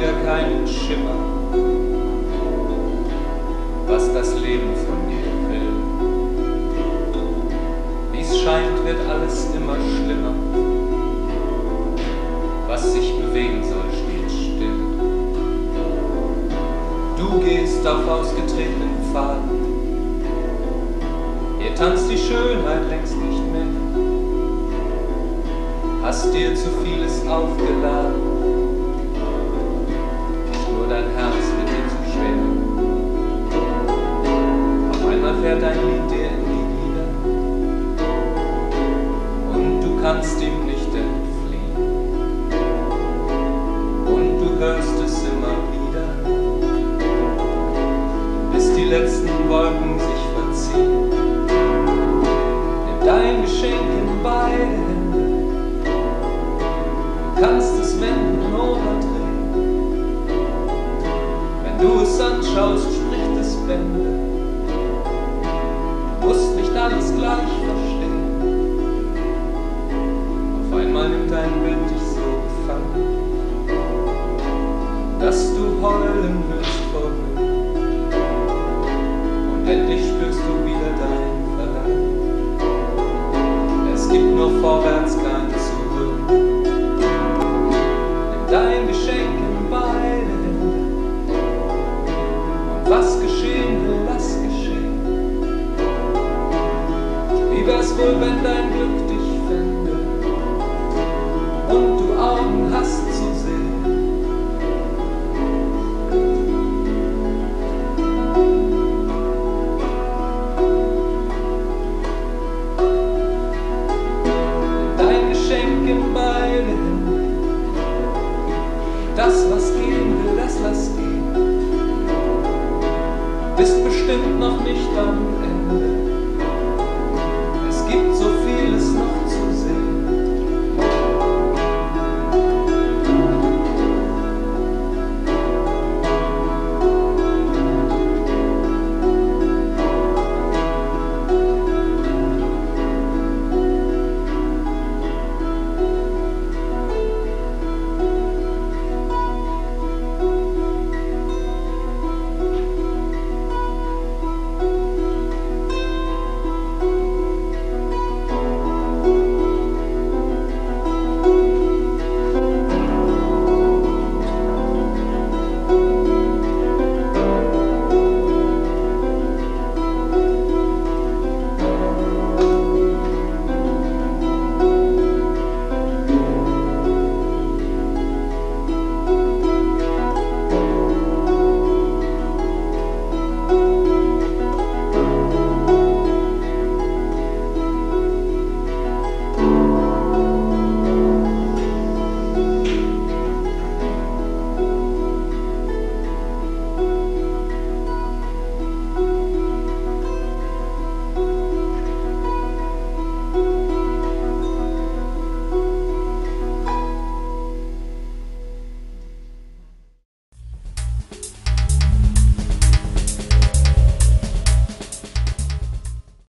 wieder keinen Schimmer, was das Leben von dir will. Wie's scheint, wird alles immer schlimmer. Was sich bewegen soll, steht still. Du gehst auf ausgetretenen Pfaden. Hier tanzt die Schönheit längst nicht mehr. Hast dir zu vieles aufgeladen. Nur dein Herz wird dir zu schwer. Auf einmal fährt dein Lied dir in die Lieder. Und du kannst ihm nicht entfliehen. Und du hörst es immer wieder, bis die letzten Wolken sich verziehen. Nimm dein Geschenk in beide Hände. Du kannst es wenden oder drehen. Wenn du es anschaust, spricht es Bände. Du musst nicht alles gleich verstehen. Auf einmal nimmt dein Bild dich so gefangen, dass du heulen willst vor Glück. Und endlich spürst du wieder dein Verlangen. Es gibt nur vorwärts, kein Zurück. Nimm dein Geschenk in beide Hände. Und was geschehen will, lass geschehen. Wie wär's wohl, wenn dein Glück dich fände und du Augen hast zu sehen? In beide Hände. Das, was gehen will, das lass gehen. Bist bestimmt noch nicht am